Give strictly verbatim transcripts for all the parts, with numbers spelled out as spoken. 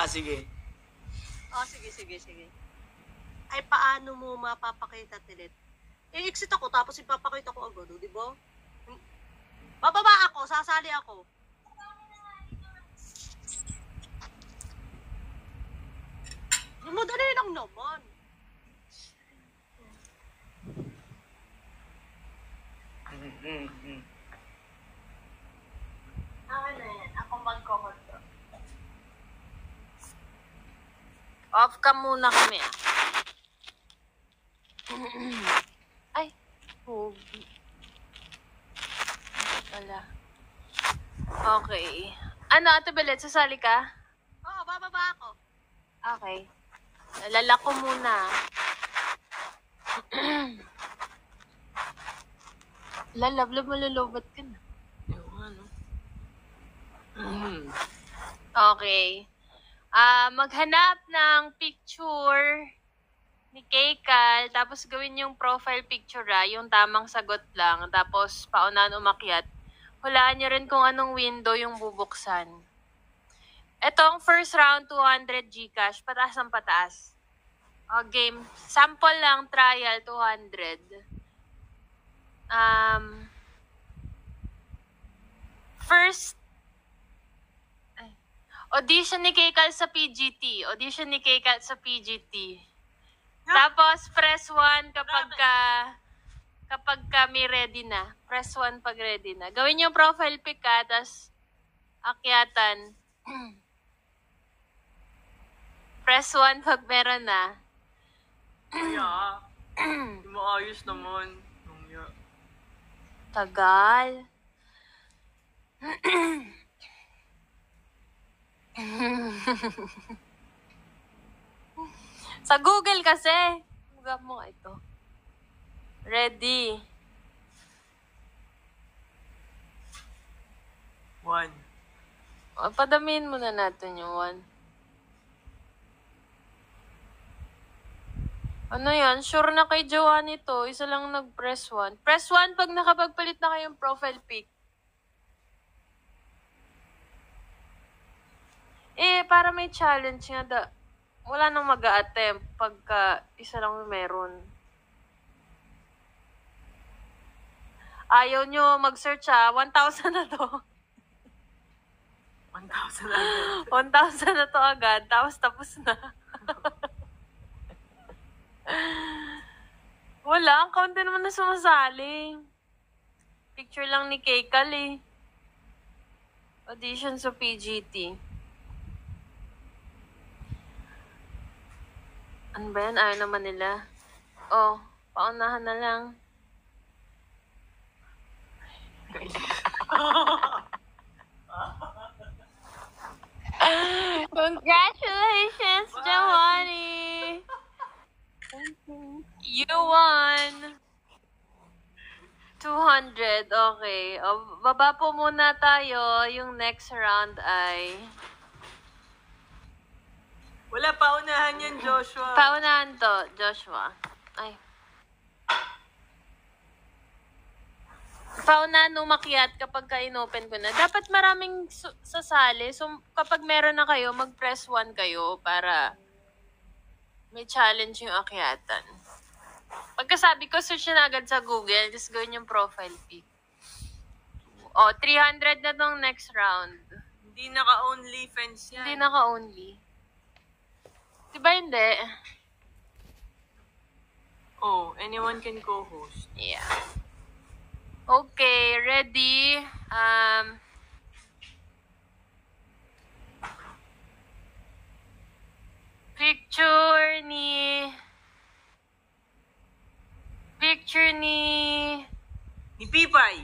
Ah, sige. Oh, sige, sige, sige. Ay, paano mo mapapakita, Tilit? I-exit ako, tapos ipapakita ko agad, di ba? Bababa ako, sasali ako. Madali lang naman. Mm-hmm. Ako na yan, ako magkokontrol. Off ka muna kami, ah. Ay, hobi. Wala. Okay. Ano, Ate Belet, sasali ka? Oo, bababa ako. Okay. Lalak ko muna. Lalablab, malulubat ka na. Yung ano. Mm. Okay. Ah, maghanap ng picture ni Keikal, tapos gawin yung profile picture, ah, yung tamang sagot lang, tapos paunahan umakyat. Hulaan nyo rin kung anong window yung bubuksan. Etong first round, two hundred Gcash, pataas ng pataas. O, game. Sample lang, trial, two hundred. Um, first, ay, audition ni Keikal sa P G T. Audition ni Keikal sa P G T. Tapos, press one kapag ka, kapag kami ready na. Press one pag ready na. Gawin yung profile pic ka, tapos akyatan. Press one pag meron na. Kaya, hindi maayos naman. Nungya. Tagal. Sa Google kasi. Huwag mo nga ito. Ready. One. O, padamin muna natin yung one. Ano yan? Sure na kay Joanne ito. Isa lang nag-press one. Press one pag nakapagpalit na kayong profile pic. Eh, para may challenge nga da. Wala nang mag-a-attempt pagka isa lang meron. Ayaw nyo mag-search, ha? one thousand na to. one thousand agad. one thousand na to agad. Tapos tapos na. Wala. Ang kaunti naman na sumasali. Picture lang ni Keikal, eh. Audition sa P G T. Ano ba yan? Ayaw naman nila. Oh, paunahan na lang. Congratulations, Joanne! You won! two hundred, okay. O, baba po muna tayo. Yung next round ay... Wala, paunahan yan, Joshua. Paunahan to, Joshua. Ay. Paunahan umakyat kapag ka-inopen ko na. Dapat maraming su- sasali. So, kapag meron na kayo, mag-press one kayo para may challenge yung akyatan. Pagkasabi ko, search na agad sa Google. Just gawin yung profile pic. O, three hundred na tong next round. Hindi naka-only fans yan. Hindi naka-only. Diba hindi? Oh, anyone can co-host. Yeah. Okay, ready? Um, picture ni... Picture ni... Ni Pipay.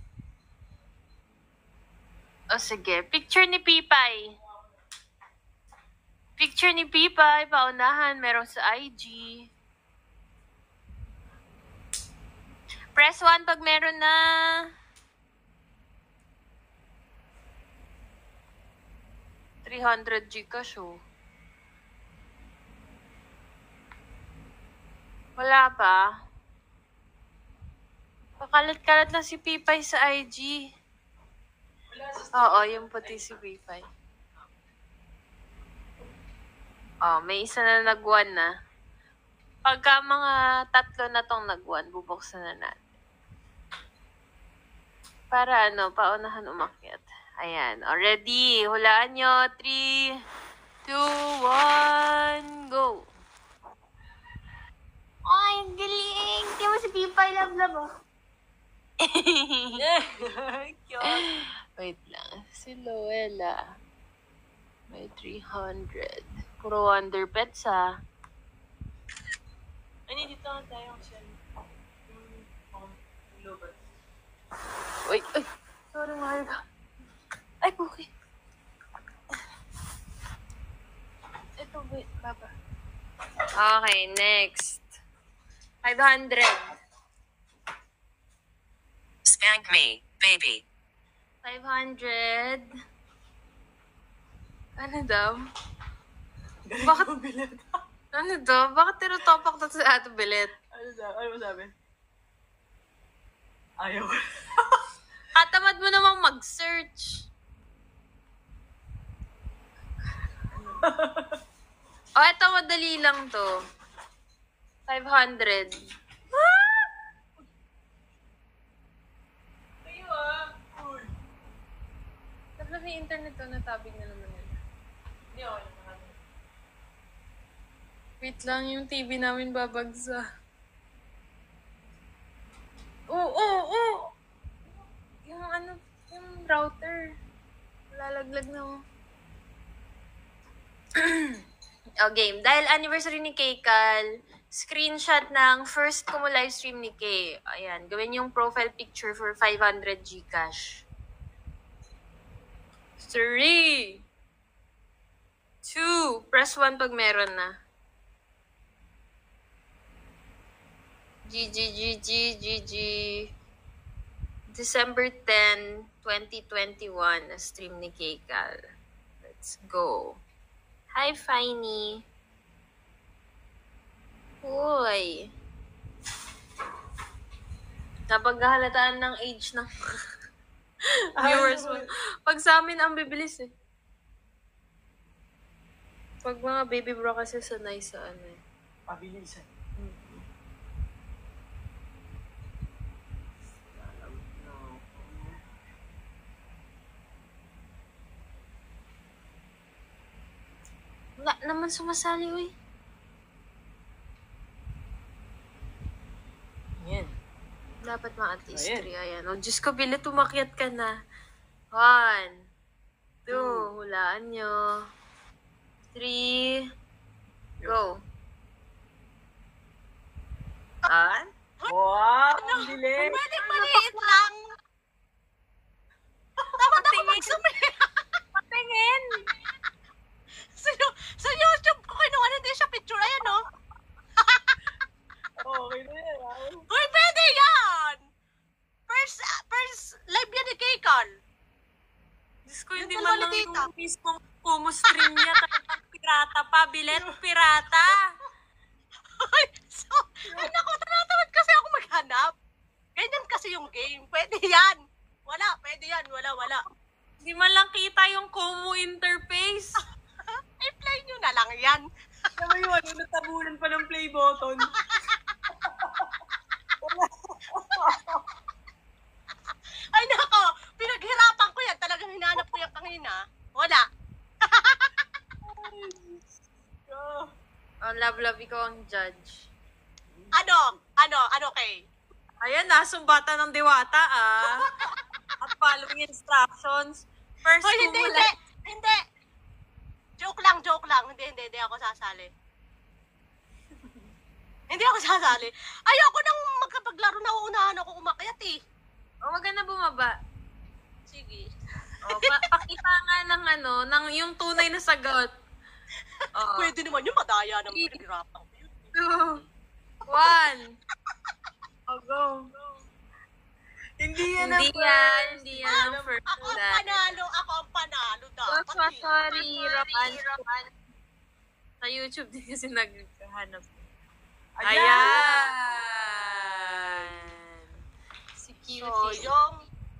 O sige, picture ni Pipay. Picture ni Pipay, paunahan, meron sa I G. Press one pag meron na. three hundred Gcash, oh. Wala pa. Pakalat-kalat na si Pipay sa I G. Oo, yung puti si Pipay. Oh, may isa na nag-one na. Pagka mga tatlo na tong nag-one, bubuksan na natin. Para ano, paunahan umakyat. Ayan. Already. Hulaan nyo. three, two, one, go. Ay, ang galing. Kaya mo si Pipay Love-Love, oh. Cute. Wait lang. Si Loela. May three hundred. Puro Wonder Pets, ah. Ano, dito nga tayo siya. Yung, oh, yung lobat. Wait, ay. Sorry, Marga. Ay, okay. Ito, wait, baba. Okay, next. five hundred. Spank me, baby. five hundred. Ano daw? Bakit? Ano daw? Bakit tinutopak na sa ato bilet? Ano sabi? Ano sabi? Ayaw. Katamad mo namang mag-search. Oh, eto madali lang to. five hundred. Kayo ah. Uy. Tapos may internet to, natabig na naman yun. Hindi ako naman. Wait lang, yung T V namin babagsa. Oo, oo, oo! Yung ano, yung router. Lalaglag na mo. Oh, game. Dahil anniversary ni Keikal, screenshot ng first ko mo livestream ni Kay. Ayan, gawin yung profile picture for five hundred Gcash. Three! Two! Press one pag meron na. G G G G G G. December tenth, twenty twenty-one, na stream ni Keikal. Let's go. Hi, Finey. Hoy. Napaghahalataan ng age ng viewers mo. Pag sa amin, ang bibilis eh. Pag mga baby bro kasi sanay sa ano eh. Pabilisan. Wala naman sumasali, uy. Yan. Dapat ma-artist Ayan. three. Ayan. O, Diyos ko, bilit umakyat ka na. One. Two. Hulaan nyo. Three. Go. Ah? Wow! Ang bilis! Pwede maliit lang. Dapat ako magsumili. Patingin! sa, sa YouTube ko kinuha hindi siya picture. Ayan, no? Okay na yan. ah. Uy, pwede yan! First, uh, first live yan ni Keikal. Diyos ko, Yung hindi dalawa man lang ni Tita. yung mismong kumo-stream niya. Talagang pirata pa. Bilet, pirata. Ay, so, ay naku, tinatamad kasi ako maghanap. Ganyan kasi yung game. Pwede yan. Wala, pwede yan. Wala, wala. Hindi man lang kita yung Kumu interface. I-play nyo na lang yan. Alam mo yun, ano, natabunan pa ng play button. Ay nako, pinaghirapan ko yan. Talagang hinanap ko yan kanina. Wala. Oh, love, love, ikaw ang judge. Ano? Ano? Ano kay? Ayan na, sumbata ng diwata, ah. At following instructions. First, Hoy, hindi, kumula- hindi. Hindi. Joke lang, joke lang. Hindi, hindi, hindi ako sasali. Hindi ako sasali. Ayoko nang magkapaglaro na uunahan ako umakyat eh. Oh, wag ka na bumaba. Sige. Oh, pa- pakita nga ng ano, ng yung tunay na sagot. Oh. Pwede naman yung madaya ng pinaghirapan ko yun. Two, one. Oh, go. Hindi yan Hindi ang yan, first. hindi yan ang first Ako ang dahil. panalo, ako ang panalo So, dapat. so, eh. sorry, Rapan. Sa YouTube din kasi naghahanap. Ayan! Ayan! Si Cutie. Soyong.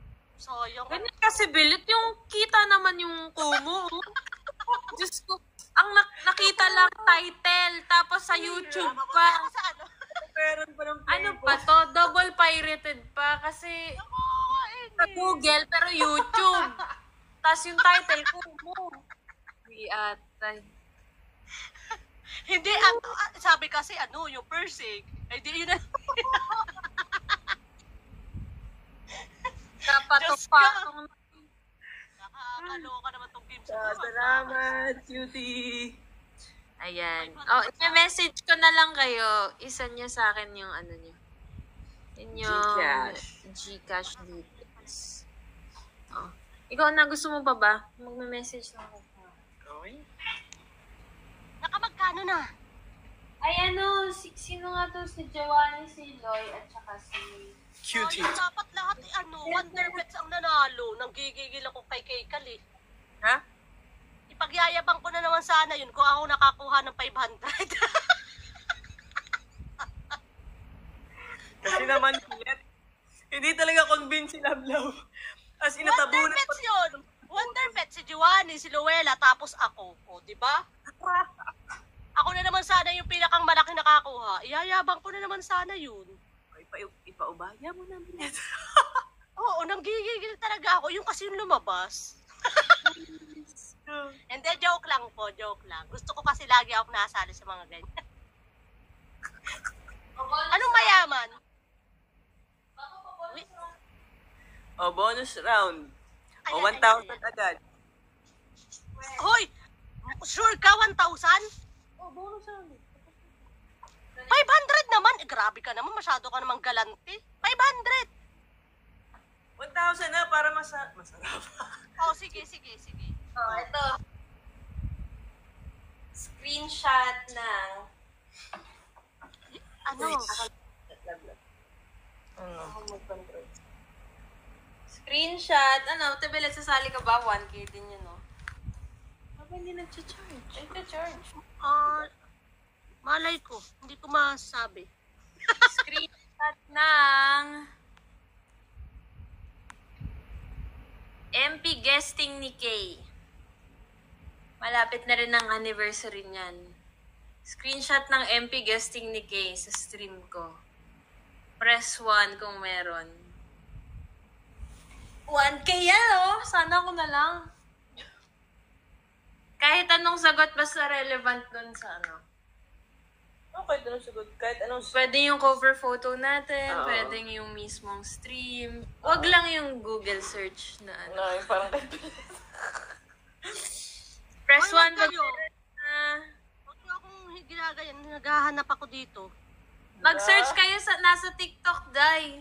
Soyong. Ganyan kasi bilit yung kita naman yung kumo. Diyos ko. Ang nak- nakita lang title, tapos sa YouTube Mapunta pa. ako sa ano. Meron pa ng Ano pa to? Double pirated pa kasi sa Google pero YouTube. Tapos yung title ko mo. Di atay. Hindi, ang, ah, sabi kasi ano, yung Persig. Ay, di yun na. Diyos ko. Kapatong Nakakaloka naman tong game Ah, salamat, cutie. Ayan. Oh, i-message ko na lang kayo. Isa niyo sa akin yung ano niyo. Inyong Gcash. Gcash details. Oh. Ikaw na, gusto mo pa ba? Magme-message lang ako. Okay. Nakamagkano na? Ay, ano, si, sino nga to? Si Giovanni, si Loy, at saka si... Cutie. Ay, dapat lahat eh, ano, Wonder Pets ang nanalo. Nanggigigil ako kay Keikal eh. Ha? Ipagyayabang ko na naman sana yun kung ako nakakuha ng five hundred. Kasi naman, Kulet, hindi talaga convinced si Lamlaw. As in, Wonder natabunan Pets yun. Wonder Pets, si Giovanni, si Luella, tapos ako. O, di ba? Ako na naman sana yung pinakang malaki nakakuha. Iyayabang ko na naman sana yun. Ipa, ipaubaya mo namin. Oo, nanggigigil talaga ako. Yung kasi yung lumabas. Hindi, joke lang po, joke lang. Gusto ko kasi lagi ako nasali sa mga ganyan. Anong mayaman? Wait, O, bonus round. O, ayan, one thousand ayan, ayan. agad. Hoy! Sure ka, one thousand? Oh, bonus round. five hundred naman? Eh, grabe ka naman. Masyado ka namang galante. five hundred! one thousand na para masa masarap. Oh, sige, sige, sige. Oh, ito. Screenshot na. Ano? Ano? Screenshot. Ano, Tebelet, sasali ka ba? one K din yun, no? Bakit hindi nag-charge? Ay, nag-charge. Ah, malay ko. Hindi ko masabi. Screenshot ng M P guesting ni Kay. Malapit na rin ang anniversary niyan. Screenshot ng M P guesting ni Kay sa stream ko. Press one kung meron. one K yan, oh! Sana ko na lang. Kahit anong sagot, basta relevant dun sa ano. Okay, doon sagot. Kahit anong... Pwede yung cover photo natin, Oo. pwede yung mismong stream. Wag lang yung Google search na ano. No, yung parang kay Press Hoy, wag one pag kayo. uh, Huwag niyo akong ginagayan. Naghahanap ako dito. mag-search kayo sa nasa TikTok, Dai.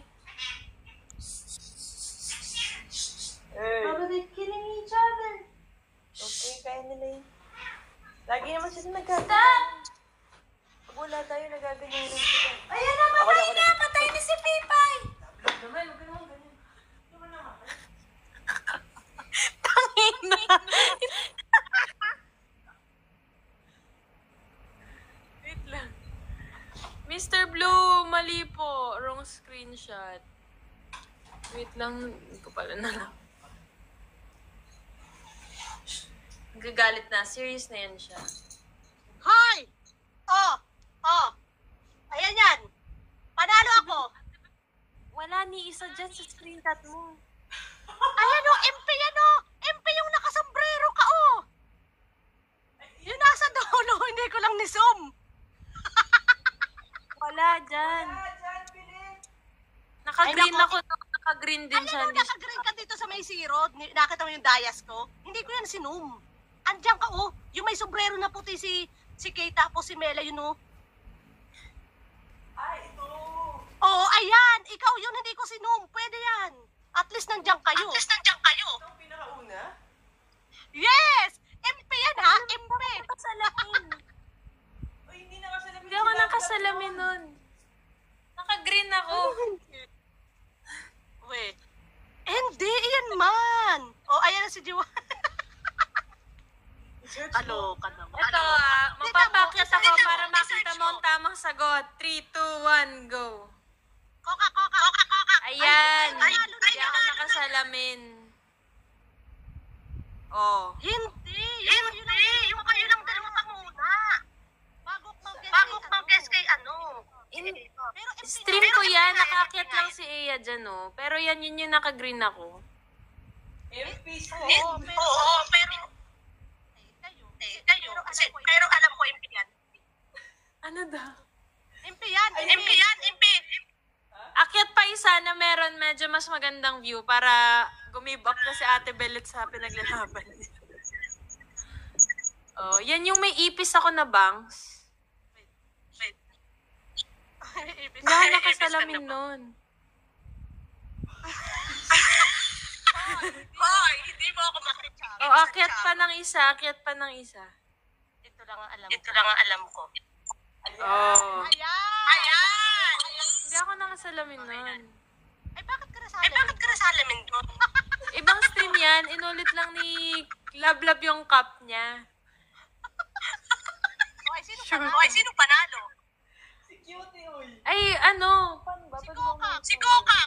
Hey. they're killing each other. Okay, kaya nila yun. Lagi naman sila nagkagawa. Stop! Pag wala tayo, nagaganyan rin sila. Ayan na, patay na! Patay na si Pipay! Naman, huwag naman ganyan. Naman naman. Tangina! Wait lang. Mister Blue, mali po. Wrong screenshot. Wait lang, hindi ko pala na lang. Gagalit na. Serious na yan siya. Hi! Oh! Oh! Ayan yan! Panalo ako! Wala ni isa dyan sa screenshot mo. Ayan o! M P yan o! M P yung nakasombrero ka o! Yung nasa dulo, hindi ko lang ni-zoom. Wala dyan. Ay, Naka-green nako. ako. Naka-green din siya. Alam mo, Hindi siya- nakagreen ka dito sa may zero. Ni- Nakita mo yung dayas ko? Hindi ko yan sinum. Andiyan ka, oh. Yung may sombrero na puti si si Kay tapos si Mela, yun, oh. Ay, ito. Oo, ayan. Ikaw yun, hindi ko sinum. Pwede yan. At least nandiyan kayo. At least nandiyan kayo. Ito ang pinakauna. Yes! M P yan, ha? M P. Nakasalamin. Uy, hindi nakasalamin. Hindi ako nakasalamin nun. Naka-green ako. Wait. Hindi, iyan man. Oh, ayan na si Jiwa. Search Alo ka naman. Ito ah, mapapakyat Tignan mo, ako tignan para mo, makita i-search mo ang mo. tamang sagot. three, two, one, go. Koka, koka. Koka, koka. Ayan. Ay, ay, Hindi ay, ako ay, nakasalamin. Oh. Hindi. Yung, hindi. Yung kayo lang dalawang kaya dyan, oh. Pero yan, yun yung naka-green ako. M P Oo, pero... Oo, pero... Eh, kayo. Eh, kayo, kasi, pero alam ko M P yan. Ano daw? M P yan, M P yan, M P. Akyat pa isa na meron medyo mas magandang view para gumibap na si Ate Belet sa pinaglalaban niya. Oh, yan yung may ipis ako na bangs. Wait. Ibig Hindi ako nakasalamin nun. Hoy, hindi mo ako makita. Oh, akyat pa ng isa, akyat pa ng isa. Ito lang ang alam Ito ko. lang ang alam ko. Oh. Ayan! Ayan! Hindi ako nakasalamin nun. Ay, bakit ka nasali? Ay, bakit ka nasalamin doon? Ibang stream yan, inulit lang ni Lablab yung cup niya. Okay, sino Sure. ka? Hoy, sino panalo? Si Cutie, uy. Ay, ano? Paano ba? Si Paano ba Coca. mo- Si Coca.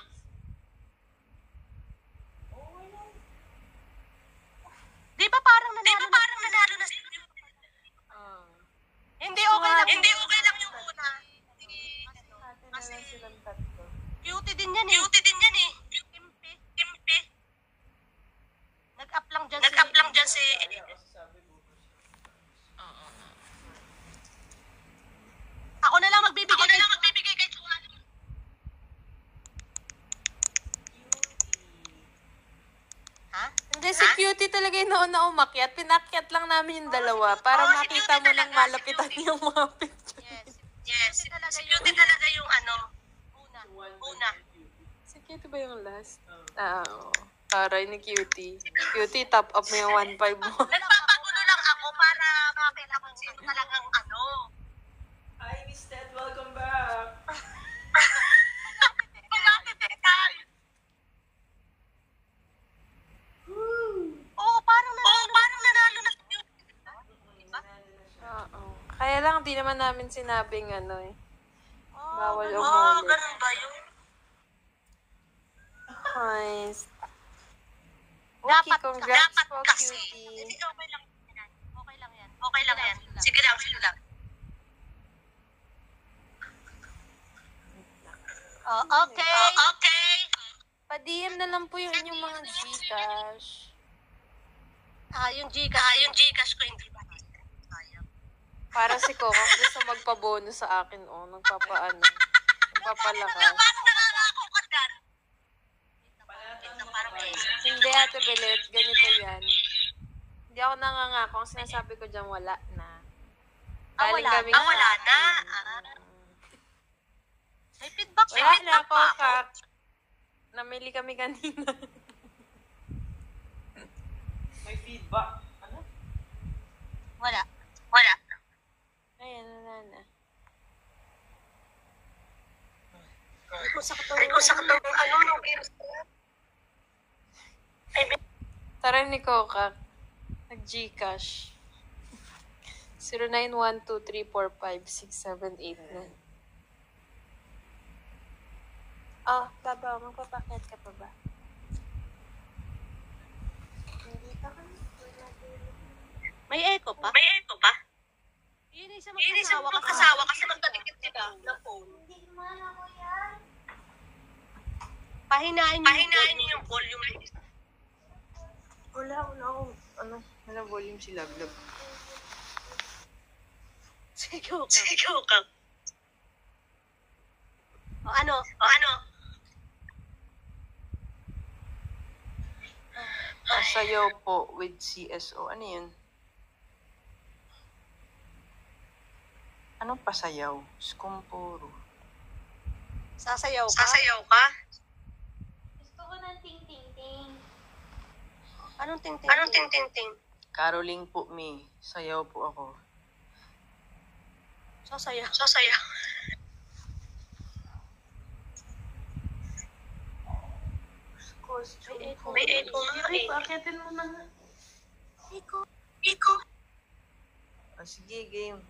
Di ba parang Di nanalo ba parang nanalo na si... Ah. Hindi, okay lang. Hindi okay lang yung una. Kasi silang tatlo. Cutie din yan eh. Cutie din yan eh. Impi. Impi. Nag-up lang dyan Nag-up lang dyan si... Ako na lang magbibigay Ako na kay... lang magbibigay kay Juan. Ha? Hindi, si Cutie talaga yung nauna umakyat. Pinakyat lang namin yung dalawa para Oo, si makita Cutie mo ng talaga, malapitan si Cutie. yung mga picture. Yes. Yes, si, talaga si yung- Cutie talaga yung ano. Una. Una. Si Cutie ba yung last? Ah, oo. Taray ni Cutie. Cutie, top up mo yung one five mo. Nagpapagulo lang ako para makita kung sino talagang ano. Hi, Miss Ted. Welcome back. Malapit eh, tayo. Oo, parang Oo, nanalo. parang nanalo na si Cutie. Oo. Kaya lang, di naman namin sinabing ano eh. Oh, Bawal ganun. Oo, umulit. ganun ba yun? Nice. Okay, Dapat- congrats Dapat po, kasi. Cutie. Hindi, okay lang yan. Okay lang yan. Okay lang yan. Sige lang, sige lang. Oh, okay. Oh, okay. Pa-D M na lang po yung inyong mga Gcash. Ah, yung Gcash. Ah, yung Gcash ko hindi ba? Sayang. Para si Coco gusto magpa-bonus sa akin, oh. Nagpapaano. Nagpapalakas. Parang nangangako ka dyan. Ito, parang eh. Hindi, Ate Belet. Ganito yan. Hindi ako nangangako. Ang sinasabi ko dyan, wala na. Ah, Galing wala kami na. Ah, wala sa- na. Mm. May feedback siya. Wala May na, feedback pa ako. Coca. Namili kami kanina. May feedback. Ano? Wala. Wala. Ayan, wala na. Ay, kung sakit Ay, kung sakit ang ano, nung virus ko. Ay, may- Tara ni Coca. Nag-Gcash. zero nine one two three four five six seven eight nine. Ah, baba. Magpapakyat ka pa ba? Hindi pa kami. May echo pa? may echo pa? Yun yung isa Yun yung isang magkasawa magkasawa kasi magkadikit sila ng phone. Pahinain niyo. Pahinain niyo yung volume. Wala, wala akong, ano, wala volume si Lablab. Sige, okay. Sige, okay. O ano? O ano? Pasayaw po with C S O. Ano yun? Anong pasayaw? Skumpuro. Sasayaw ka? Sasayaw ka? Gusto ko ng ting-ting-ting. Anong ting-ting? Anong ting-ting-ting? Caroling po, me. Sayaw po ako. Sasayaw. Sasayaw. May echo. May echo nga eh. Pakitin mo na nga. Iko. Iko. Ah, sige, game.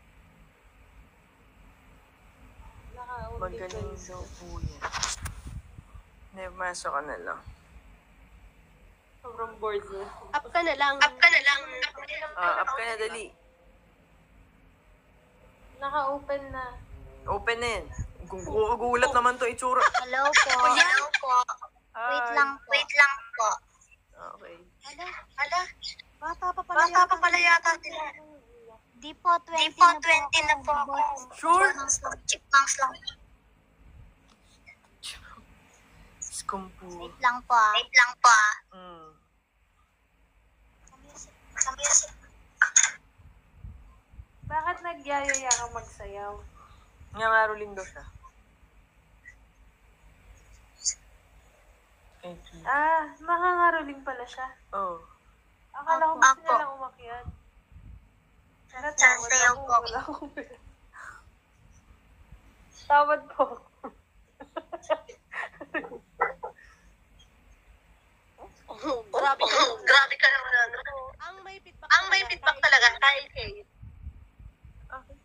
Magaling daw po yan. Hindi, masok ka na lang. Sobrang bored na. Up ka na lang. Up ka na lang. Ah, up ka na, dali. Naka-open na. Open na yun. Kung gugulat naman to itsura. Hello po. Hello po. Wait Ay, lang po. Wait lang po. Okay. Hala, Hala, Bata pa pala bata pa pala yata sila. di po, Di twenty po, na po twenty na po ako. Sure? Chipmunks lang. Skumpu. Wait lang po ah. Wait lang po ah. Mm. Sabi Bakit nagyayaya ka magsayaw? Nga nga ruling daw siya. Thank you. Ah, makangaruling pala siya. Oh. Akala ko Ako. gusto niya lang umakyat. Sasayaw po. Wala akong pera. Tawad po. Oh, grabe ka. Grabe ka naman. ano. Ang may feedback Ang may feedback talaga kay Kay. Okay.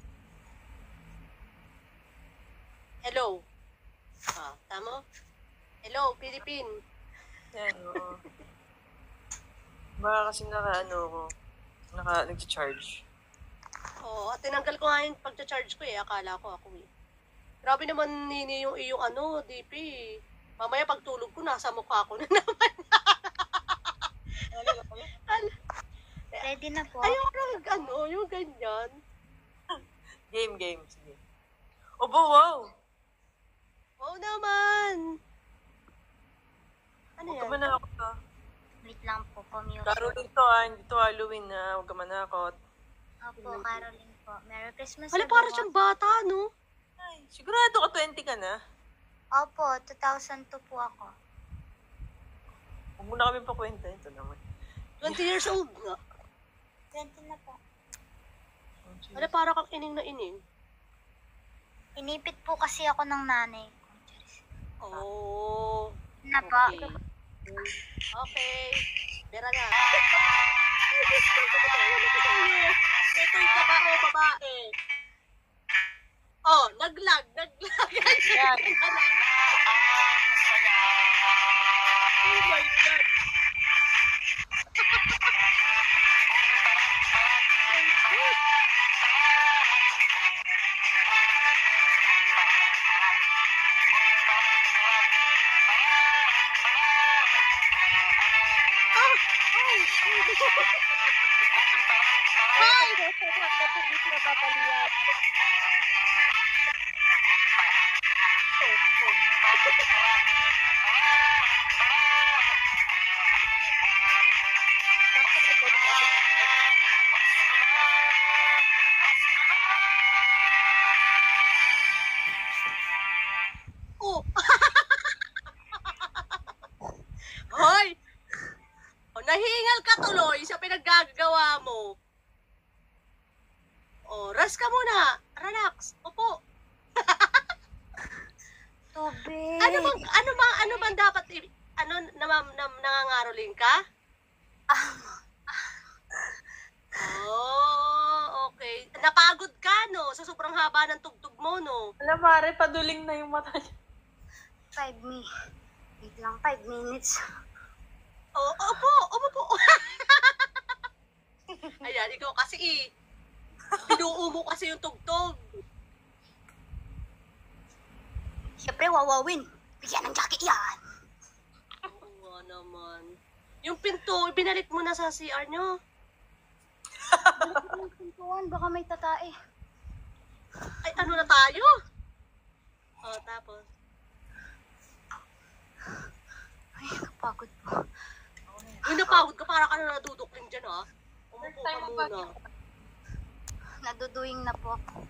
Hello. Ah, tama? Hello, Philippine. Yan, oo. Baka kasi naka ano ko. Naka, nag-charge. Oo, at tinanggal ko nga yung pagcha-charge ko eh. Akala ko ako eh. Grabe naman nini yung iyong ano, D P. Mamaya pagtulog ko, nasa mukha ko na naman. Ready na po. Ayoko nang ano, yung ganyan. Game, game. Sige. Obo, wow! Oo naman. Ano Huwag yan? ka manakot ha. Wait lang po, commute. Caroline to ha. Hindi to Halloween na. Huwag ka manakot. Opo, Caroline po. Merry Christmas. Hala, para everyone. siyang bata, no? Ay, sigurado ka twenty ka na. Opo, two thousand two po ako. Huwag mo na kami pakwenta. Ito naman. twenty years old nga. twenty na po. Hala, para kang ining na ining. Inipit po kasi ako ng nanay ko. Oo. Na po. Okay. Okay. Bera na. Totoy ka ba o babae? Oh, naglag, naglag. Yan. Oh my God. Ay! Hindi na papaliyan. Oh! Hoy! Oh, nahingal ka tuloy sa pinaggagawa mo. Oh, rest ka muna. Relax. Opo. Tubig. Ano bang ano bang ano bang dapat i- ano na, na, na nangangaroling ka? Oh, okay. Napagod ka no sa sobrang haba ng tugtog mo no. Alam, pare, paduling na yung mata niya. Five me. Wait lang, five minutes. Oh, opo, opo po. Ayan, ikaw kasi eh. Binuo mo kasi yung tugtog. Siyempre, wawawin. Bigyan ng jacket yan. Oo nga naman. Yung pinto, binalik mo na sa C R nyo. Ang pintuan, baka may tatae. Ay, ano na tayo? Oh, tapos. Ay, kapagod po. Uy, napagod ka, para ka na nadudukling dyan, ha? Umupo ka muna. Naduduing na po ako.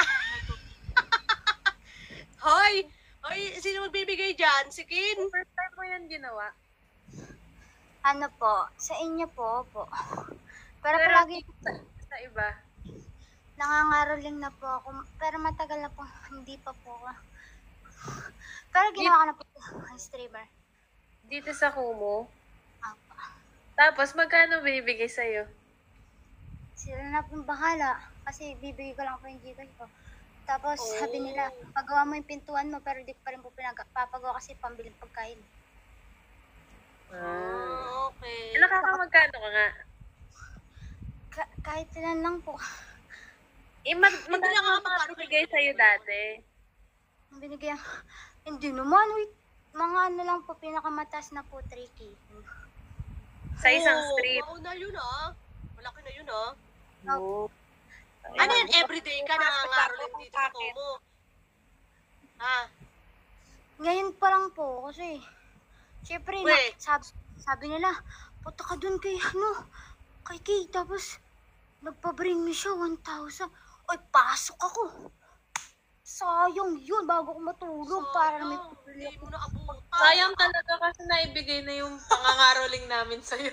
Hoy! Hoy, sino magbibigay dyan? Si Kin? First time mo yan ginawa. Ano po? Sa inyo po, po. Pero Pero palagi Sa iba. nangangaroling na po ako. Pero matagal na po, hindi pa po ako. Pero ginawa ko na po ang streamer. Dito sa Kumu. Apa. Tapos, magkano binibigay sa'yo? Sila na pong bahala. Kasi bibigay ko lang po yung Gcash ko. Tapos Oh. sabi nila, pagawa mo yung pintuan mo pero di ko pa rin po pinagpapagawa kasi pambili pagkain. Ah. Oh, okay. Eh, nakakamagkano ka nga? Ka- kahit ilan lang po. Eh, mag Hindi magkano na nga ang mga magkano binigay sa'yo dati? Binigyan. Hindi naman, wait. Mga ano lang po, pinakamataas na po, three K. Sa isang Oo, street. mauna yun ah. Malaki na yun ah. Oo. Ano yan, everyday ka nangangaroling dito sa Como? Ha? Ngayon pa lang po, kasi, syempre, na, Wait. sabi, sabi nila, punta ka dun kay, ano, kay Kay, tapos, nagpa-bring me siya, one thousand. Ay, pasok ako. Sayang yun, bago ko matulog, para may Sayang, pabili hindi ako. mo na abutan. Sayang talaga kasi naibigay na yung pangangaroling namin sa'yo.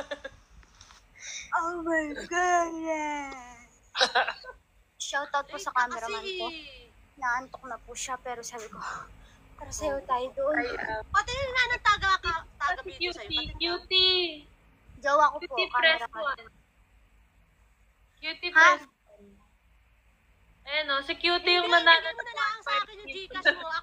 Oh my goodness. Shoutout po sa cameraman Kasi, ko. Naantok na po siya, pero sabi ko, para sa'yo tayo doon. Ay, ah, pati rin na ng taga, ka, taga Pati video sa'yo. cutie, Pati na. cutie. Jowa ko po, Cutie press cameraman. one. Cutie Ha? press one. Ayan o, si cutie yung Hindi, nanalo. bigay mo na lang sa akin yung Gcash mo.